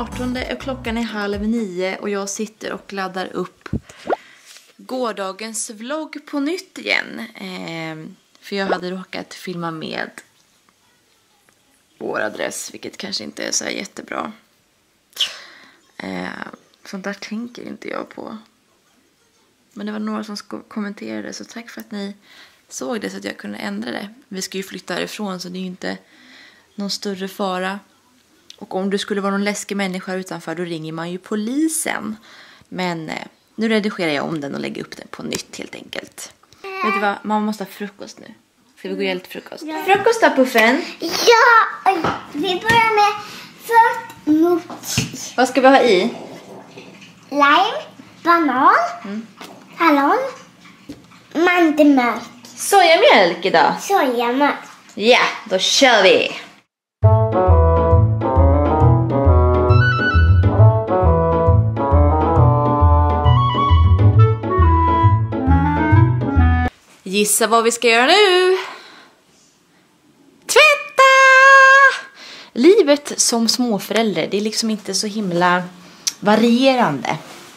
18 och klockan är 8:30 och jag sitter och laddar upp gårdagens vlogg på nytt igen. För jag hade råkat filma med vår adress, vilket kanske inte är så här jättebra. Sånt där tänker inte jag på. Men det var några som kommenterade, så tack för att ni såg det så att jag kunde ändra det. Vi ska ju flytta härifrån så det är ju inte någon större fara. Och om du skulle vara någon läskig människa utanför, då ringer man ju polisen. Men nu redigerar jag om den och lägger upp den på nytt helt enkelt. Vet du vad? Man måste ha frukost nu. Ska vi gå och göra lite frukost? Ja. Frukost då, Puffen? Ja! Vi börjar med frukt. Vad ska vi ha i? Lime, banan, hallon, mandelmjölk. Sojamjölk idag? Sojamjölk. Ja, då kör vi! Gissa vad vi ska göra nu? Tvätta! Livet som småförälder, det är liksom inte så himla varierande.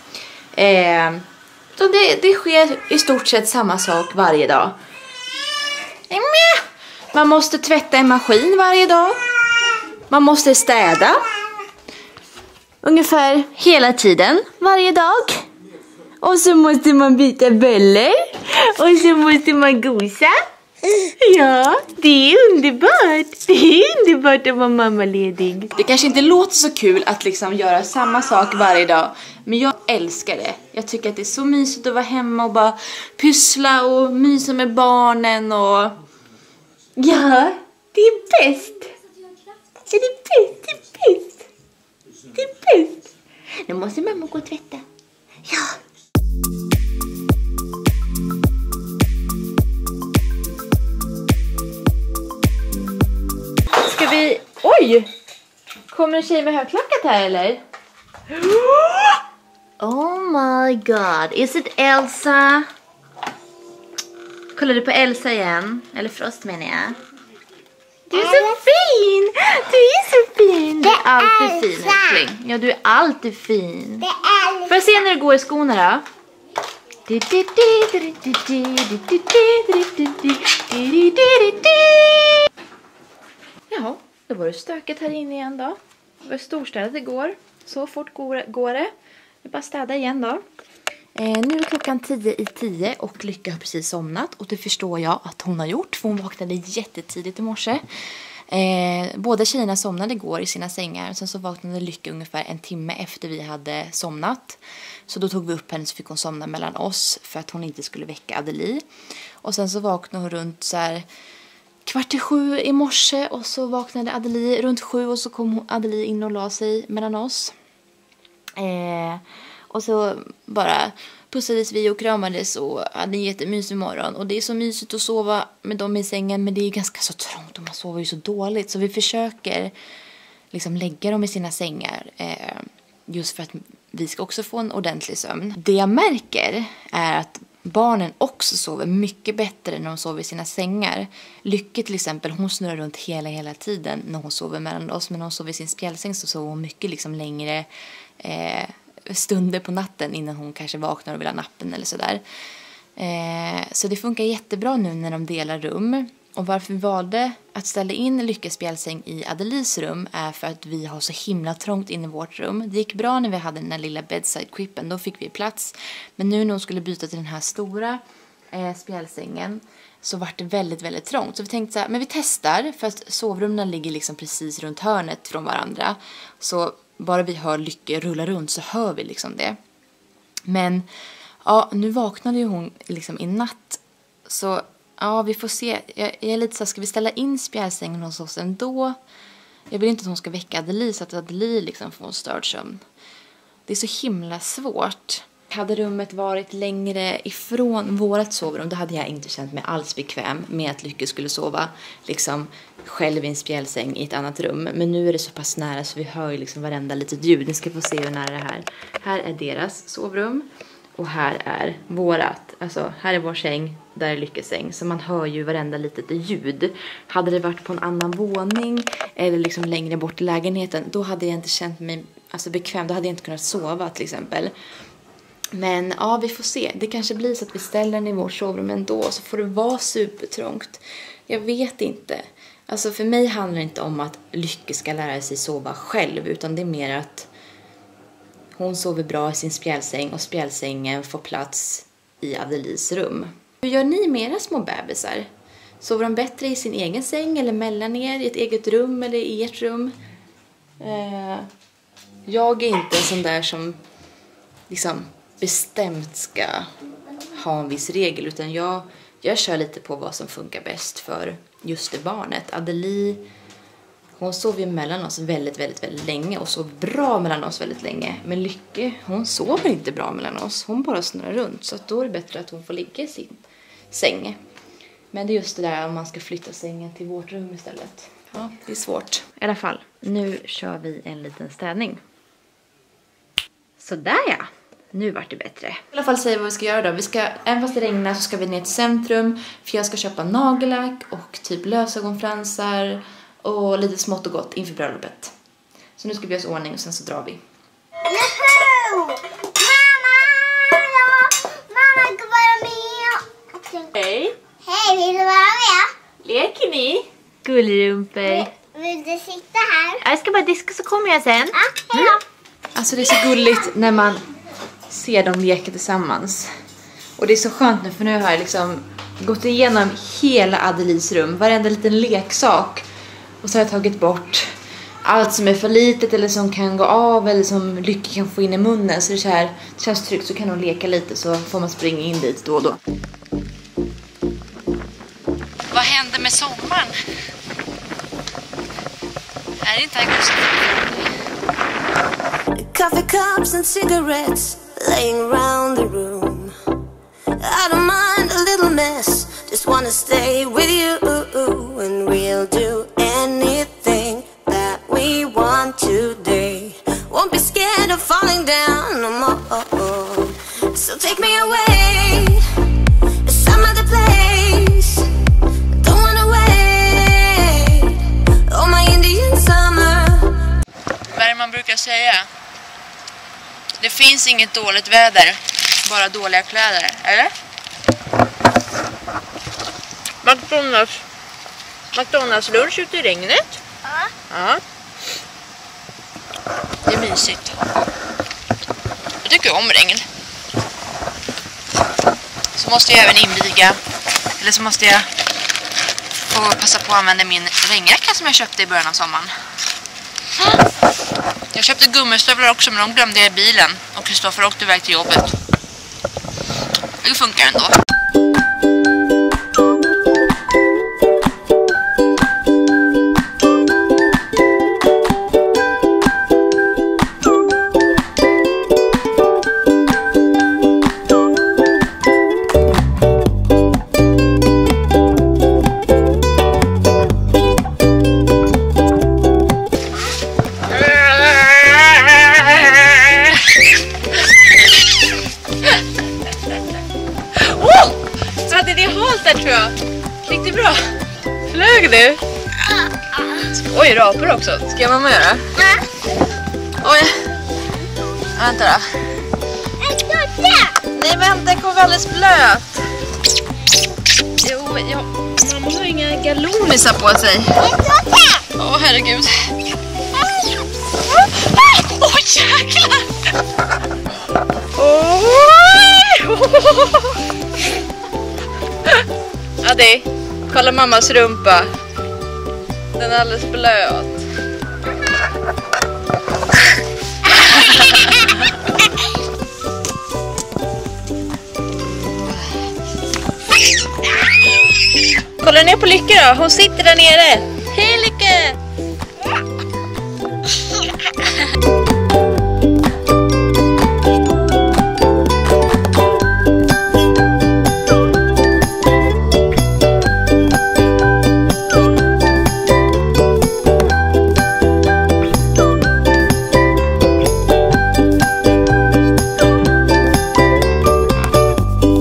Det sker i stort sett samma sak varje dag. Man måste tvätta en maskin varje dag. Man måste städa. Ungefär hela tiden, varje dag. Och så måste man byta böller. Och så måste man gosa. Ja, det är underbart. Det är underbart att vara mammaledig. Det kanske inte låter så kul att liksom göra samma sak varje dag. Men jag älskar det. Jag tycker att det är så mysigt att vara hemma och bara pyssla och mysa med barnen. Och ja, det är bäst. Det är bäst, det är bäst. Det är bäst. Nu måste mamma gå och tvätta. Ja. Ska vi... Oj! Kommer en tjej med högklackat här eller? Oh my god. Is it Elsa? Kollar du på Elsa igen? Eller Frost menar jag. Du är så fin! Du är så fin! Du är alltid fin, älskling. Ja, du är alltid fin. Får jag se när du går i skorna då? Jaha, då var det stöket här inne igen då. Det var storstädat igår. Så fort går det. Jag bara städa igen då. Nu är klockan 10:10 och Lycka har precis somnat. Och det förstår jag att hon har gjort. För hon vaknade jättetidigt i morse. Båda tjejerna somnade igår i sina sängar. Sen så vaknade Lycka ungefär en timme efter vi hade somnat. Så då tog vi upp henne så fick hon somna mellan oss. För att hon inte skulle väcka Adelie. Och sen så vaknade hon runt så här 6:15 i morse. Och så vaknade Adelie runt 7. Och så kom Adelie in och la sig mellan oss. Och så bara pussades vi och kramades och hade en jättemysig morgon. Och det är så mysigt att sova med dem i sängen, men det är ganska så trångt och man sover ju så dåligt. Så vi försöker liksom lägga dem i sina sängar just för att vi ska också få en ordentlig sömn. Det jag märker är att barnen också sover mycket bättre när de sover i sina sängar. Lycka till exempel, hon snurrar runt hela tiden när hon sover mellan oss. Men när hon sover i sin spjälsäng så sover hon mycket liksom längre stunder på natten innan hon kanske vaknar och vill ha nappen eller sådär. Så det funkar jättebra nu när de delar rum. Och varför vi valde att ställa in Lyckas spjälsäng i Adelies rum är för att vi har så himla trångt in i vårt rum. Det gick bra när vi hade den här lilla bedside quippen, då fick vi plats. Men nu när hon skulle byta till den här stora spjälsängen så var det väldigt trångt. Så vi tänkte så här, men vi testar, för att sovrummen ligger liksom precis runt hörnet från varandra. Så bara vi hör Lycka rulla runt så hör vi liksom det. Men ja, nu vaknade ju hon liksom i natt. Så ja, vi får se. Jag är lite så här, ska vi ställa in spjälsängen hos oss ändå? Jag vill inte att hon ska väcka Adelie så att Adelie liksom får en störd sömn. Det är så himla svårt. Hade rummet varit längre ifrån vårat sovrum, då hade jag inte känt mig alls bekväm med att Lycka skulle sova liksom själv i en spjälsäng i ett annat rum. Men nu är det så pass nära så vi hör ju liksom varenda litet ljud. Ni ska få se hur nära det här. Här är deras sovrum och här är vårat. Alltså här är vår säng, där är Lyckas säng. Så man hör ju varenda litet ljud. Hade det varit på en annan våning eller liksom längre bort i lägenheten, då hade jag inte känt mig alltså bekväm, då hade jag inte kunnat sova till exempel. Men ja, vi får se. Det kanske blir så att vi ställer den i vårt sovrum ändå, så får det vara supertrångt. Jag vet inte. Alltså för mig handlar det inte om att Lykke ska lära sig sova själv, utan det är mer att hon sover bra i sin spjälsäng och spjälsängen får plats i Adelis rum. Hur gör ni med era små bebisar? Sover de bättre i sin egen säng eller mellan er, i ett eget rum eller i ert rum? Jag är inte en sån där som liksom bestämt ska ha en viss regel, utan jag kör lite på vad som funkar bäst för just det barnet. Adeli, hon sover ju mellan oss väldigt, väldigt, väldigt länge och sover bra mellan oss väldigt länge. Men Lykke, hon sover inte bra mellan oss. Hon bara snurrar runt, så att då är det bättre att hon får ligga i sin säng. Men det är just det där om man ska flytta sängen till vårt rum istället. Ja, det är svårt. I alla fall, nu kör vi en liten städning. Sådär ja. Nu vart det bättre. I alla fall säga vad vi ska göra då. Även fast det regnar så ska vi ner till centrum. För jag ska köpa nagellack och typ lösögonfransar och lite smått och gott inför bröllopet. Så nu ska vi göra oss ordning och sen så drar vi. Juhu! Mamma ska vara med. Hej! Hej, vill du vara med? Leker ni? Gullrumpor. Vill du sitta här? Jag ska bara diska så kommer jag sen. Ja, hej då. Alltså det är så gulligt när man ser dem leka tillsammans. Och det är så skönt nu, för nu har jag liksom gått igenom hela Adelis rum. Varenda liten leksak. Och så har jag tagit bort allt som är för litet eller som kan gå av eller som Lykke kan få in i munnen. Så det känns tryggt, så kan hon leka lite, så får man springa in dit då och då. Vad händer med sommaren? Är det inte augusti? Coffee cups and cigarettes laying around the room. I don't mind a little mess, just wanna stay with you. And we'll do anything that we want today. Won't be scared of falling down no more. So take me away to some other place. Don't wanna wait. Oh my Indian summer. Vad är det man brukar säga? Det finns inget dåligt väder, bara dåliga kläder, eller? McDonalds lunch ute i regnet. Ja. Det är mysigt. Jag tycker om regn. Så måste jag även inviga, eller så måste jag få passa på att använda min regnjacka som jag köpte i början av sommaren. Jag köpte gummistövlar också, men de glömde jag i bilen. Och Kristoffer åkte iväg till jobbet. Det funkar ändå. Tror jag. Riktigt bra. Flög du? Oj, rapor också. Ska jag mamma göra? Oj. Vänta då. Nej, vänta. Den kommer alldeles blöt. Jo, mamma har inga galonisar på sig. Åh, herregud. Åh, jäklar. Adi, kolla mammas rumpa. Den är alldeles blöt. Kolla ner på Lykke då, hon sitter där nere. Hej Lykke!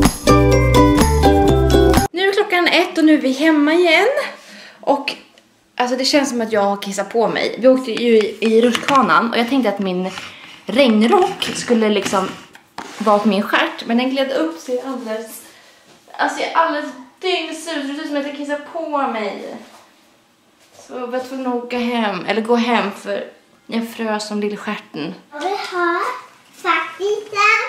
Nu är vi hemma igen och Alltså det känns som att jag har kissat på mig. Vi åkte ju i rutschkanan och jag tänkte att min regnrock skulle liksom vara på min stjärt. Men den gled upp sig alldeles... Alltså jag är alldeles dyngsur. Det ser ut som att jag kissar på mig. Så jag var tvungen att åka hem. Eller gå hem för jag frös som lillstjärten. Och vi har faktiskt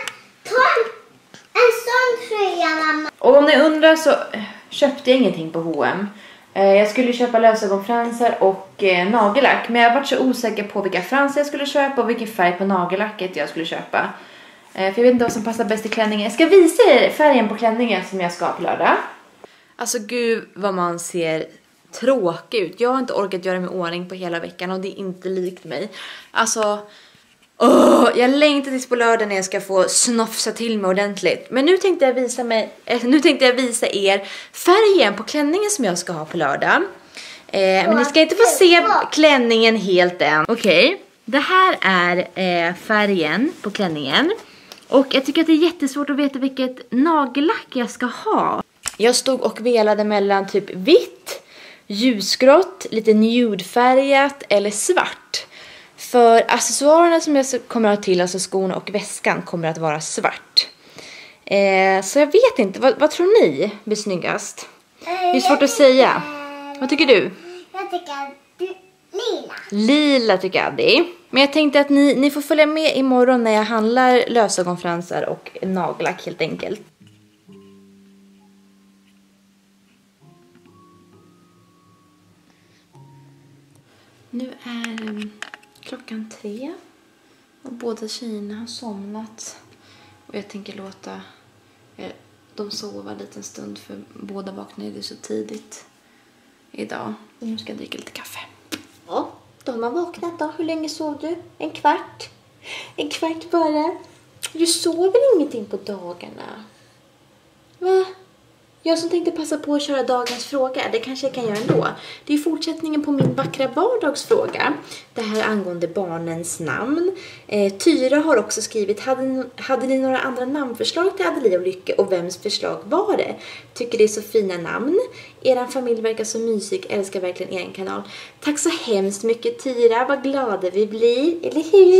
en sån tröja, mamma. Och om ni undrar så köpte jag ingenting på H&M. Jag skulle köpa lösögonfransar och nagellack. Men jag var så osäker på vilka fransar jag skulle köpa och vilken färg på nagellacket jag skulle köpa. För jag vet inte vad som passar bäst i klänningen. Jag ska visa er färgen på klänningen som jag ska ha på lördag. Alltså gud vad man ser tråkig ut. Jag har inte orkat göra mig ordning på hela veckan och det är inte likt mig. Alltså... jag längtar tills på lördag när jag ska få snofsa till mig ordentligt. Men nu tänkte jag visa er färgen på klänningen som jag ska ha på lördag. Men ni ska inte få se klänningen helt än. Okej, det här är färgen på klänningen. Och jag tycker att det är jättesvårt att veta vilket nagellack jag ska ha. Jag stod och velade mellan typ vitt, ljusgrått, lite nudefärgat eller svart. För accessoarerna som jag kommer att ha till, alltså skorna och väskan, kommer att vara svart. Så jag vet inte, vad tror ni blir snyggast? Det är svårt att säga. Vad tycker du? Jag tycker lila. Lila tycker Addi. Men jag tänkte att ni får följa med imorgon när jag handlar lösögonfransar och nagellack helt enkelt. Nu är klockan 3 och båda tjejerna har somnat. Och jag tänker låta dem sova en liten stund för båda vaknade så tidigt idag. Och nu ska jag dricka lite kaffe. Ja, de har vaknat då. Hur länge sov du? En kvart? En kvart bara? Du sover ingenting på dagarna. Va? Jag som tänkte passa på att köra dagens fråga, det kanske jag kan göra ändå. Det är fortsättningen på min vackra vardagsfråga. Det här angående barnens namn. Tyra har också skrivit, hade ni några andra namnförslag till Adelie och Lykke och vems förslag var det? Tycker det är så fina namn. Eran familj verkar så mysig, älskar verkligen er kanal. Tack så hemskt mycket Tyra, vad glada vi blir, eller hur?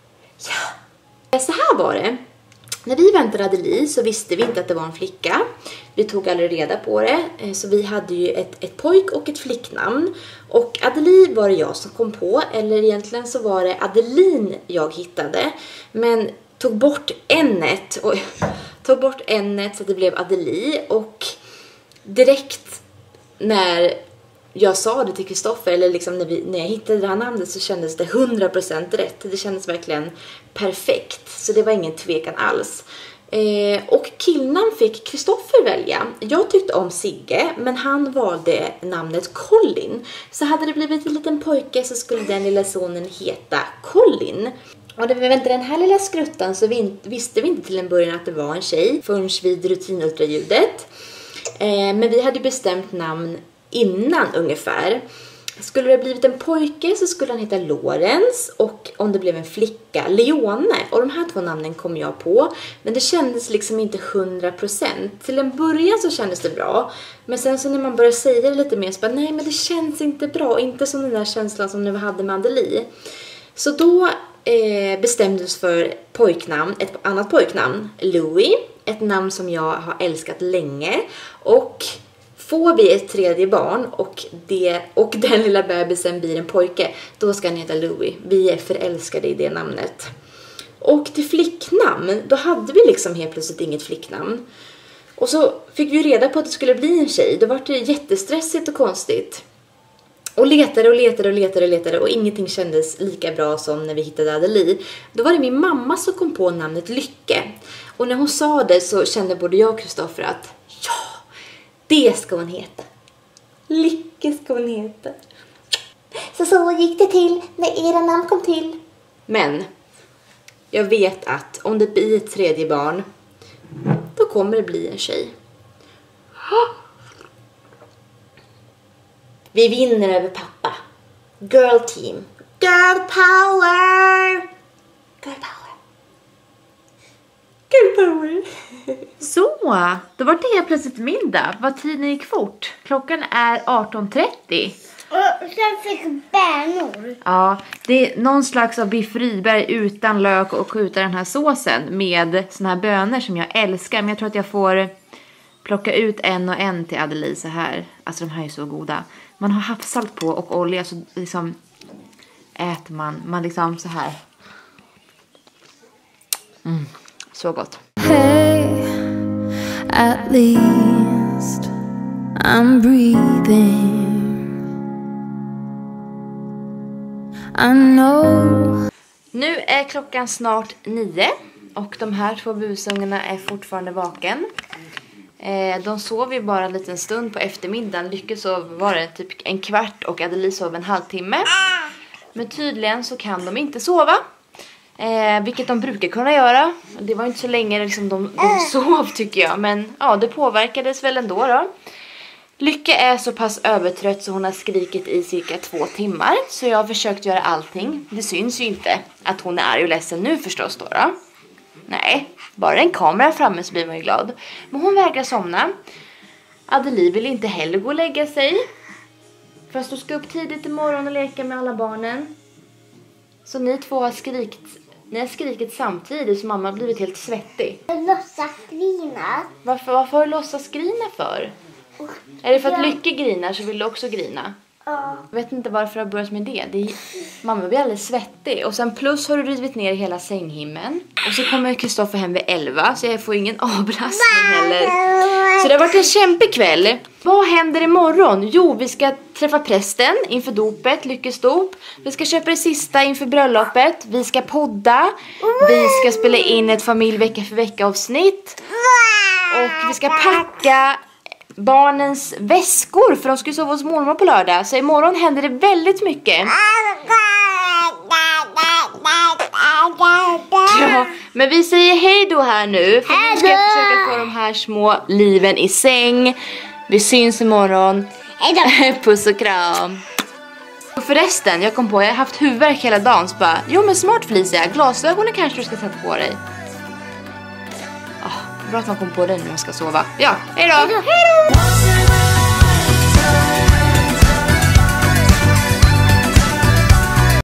Ja, så här var det. När vi väntade Adelie så visste vi inte att det var en flicka. Vi tog aldrig reda på det. Så vi hade ju ett pojk och ett flicknamn. Och Adelie var det jag som kom på. Eller egentligen så var det Adeline jag hittade. Men tog bort n-et. Tog bort n-et så att det blev Adelie. Och direkt när jag sa det till Kristoffer, eller liksom när jag hittade det här namnet, så kändes det 100% rätt. Det kändes verkligen perfekt. Så det var ingen tvekan alls. Och killnamn fick Kristoffer välja. Jag tyckte om Sigge, men han valde namnet Colin. Så hade det blivit en liten pojke så skulle den lilla sonen heta Colin. Och när vi väntade den här lilla skruttan så visste vi inte till en början att det var en tjej förrän vid rutinultraljudet. Men vi hade bestämt namn innan ungefär. Skulle det blivit en pojke så skulle han heta Lorenz, och om det blev en flicka, Leone. Och de här två namnen kom jag på, men det kändes liksom inte 100%. Till en början så kändes det bra, men sen så när man började säga det lite mer så bara, nej men det känns inte bra, inte som den där känslan som vi hade med Adelie. Så då bestämdes för pojknamn, ett annat pojknamn, Louis, ett namn som jag har älskat länge. Och får vi ett tredje barn och den lilla bebisen blir en pojke, då ska han heta Louis. Vi är förälskade i det namnet. Och till flicknamn, då hade vi liksom helt plötsligt inget flicknamn. Och så fick vi reda på att det skulle bli en tjej. Då var det jättestressigt och konstigt. Och letade och ingenting kändes lika bra som när vi hittade Adelie. Då var det min mamma som kom på namnet Lykke. Och när hon sa det så kände både jag och Kristoffer att ja, det ska hon heta. Lykke ska hon heta. Så gick det till när era namn kom till. Men jag vet att om det blir ett tredje barn, då kommer det bli en tjej. Vi vinner över pappa. Girl team. Girl power. Girl power. Girl power. Så, då var det helt plötsligt middag. Vad tiden gick fort. Klockan är 18:30. Och sen fick bönor. Ja, det är någon slags av biff Rydberg utan lök och skjuta den här såsen med såna här bönor som jag älskar. Men jag tror att jag får plocka ut en och en till Adelie så här. Alltså de här är så goda. Man har havssalt på och olja så liksom äter man liksom så här. Så gott. Hey, at least I'm breathing. I know. Nu är klockan snart 9 och de här 2 busungarna är fortfarande vaken. De sov ju bara en liten stund på eftermiddagen. Lykke sov var det typ en kvart och Adelie sov en halvtimme. Men tydligen så kan de inte sova. Vilket de brukar kunna göra. Det var inte så länge liksom de sov tycker jag. Men ja, det påverkades väl ändå då. Lykke är så pass övertrött så hon har skrikit i cirka 2 timmar. Så jag har försökt göra allting. Det syns ju inte att hon är arg och ledsen nu förstås då. Nej, bara en kamera framme så blir man ju glad. Men hon vägrar somna. Adelie vill inte heller gå och lägga sig. Fast du ska upp tidigt imorgon och leka med alla barnen. Så ni två har skrikit samtidigt så mamma har blivit helt svettig. Jag låtsas grina. Varför har du låtsas grina för? Är det för att Lykke grinar så vill du också grina? Ja. Jag vet inte varför jag har börjat med det. Mamma blir alldeles svettig. Och sen plus har du rivit ner hela sänghimmen. Och så kommer Kristoffer hem vid 11. Så jag får ingen avlastning heller. Så det har varit en kämpig kväll. Vad händer imorgon? Jo, vi ska träffa prästen inför dopet, Lyckes dop. Vi ska köpa det sista inför bröllopet. Vi ska podda. Vi ska spela in ett familjevecka för vecka avsnitt. Och vi ska packa barnens väskor för de ska ju sova hos mormor på lördag. Så imorgon händer det väldigt mycket. Ja, men vi säger hej då här nu. För nu ska jag försöka få de här små liven i säng. Vi syns imorgon. Puss och kram. Och förresten, jag kom på, jag har haft huvudvärk hela dagen. Så bara, jo men smart Felicia, glasögonen kanske du ska sätta på dig. Bra att man kom på det när man ska sova. Ja, hej då.